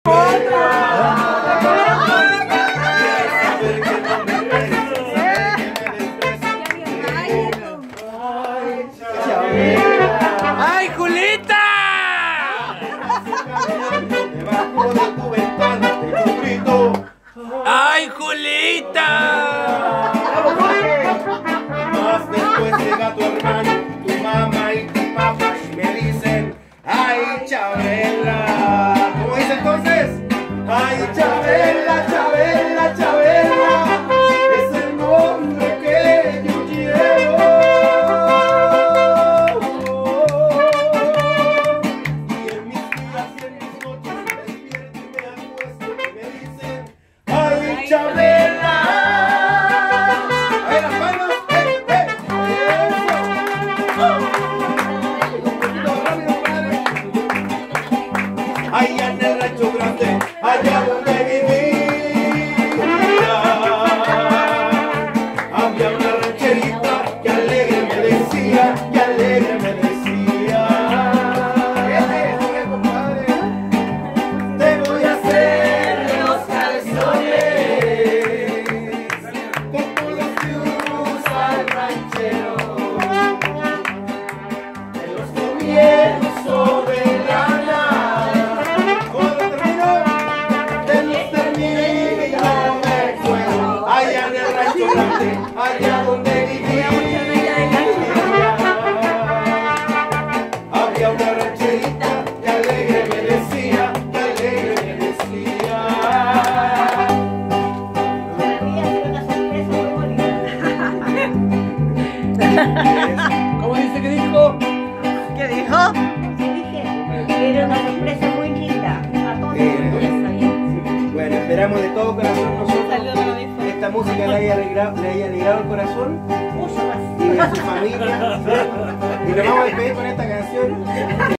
¡Ay, Julita! Debajo de tu ventana te un grito. ¡Ay, Julita! Más después llega tu hermano, tu mamá y tu papá y me dicen, ¡ay, Chabela! ¿Cómo dice entonces? ¡Ay, Chabela, Chabela, Chabela! Es el nombre que yo llevo. Y en mis días y en mis noches me despierto y me acuesto y me dicen, ¡ay, Chabela! A ver, las palmas. Allá en el rancho grande, allá donde vivía, había una rancherita que alegre me decía, que alegre me decía, te voy a hacer los calzones como los que usa el ranchero, de los gobiernos sobre allá donde vivía, había una rancherita que alegre me decía, que alegre me decía. ¿Cómo dice que dijo? ¿Qué dijo? Dije, era una sorpresa muy linda. A todos Bueno, esperamos de todo corazón nosotros esta música le haya alegrado el corazón y a su familia. Y nos vamos a despedir con esta canción.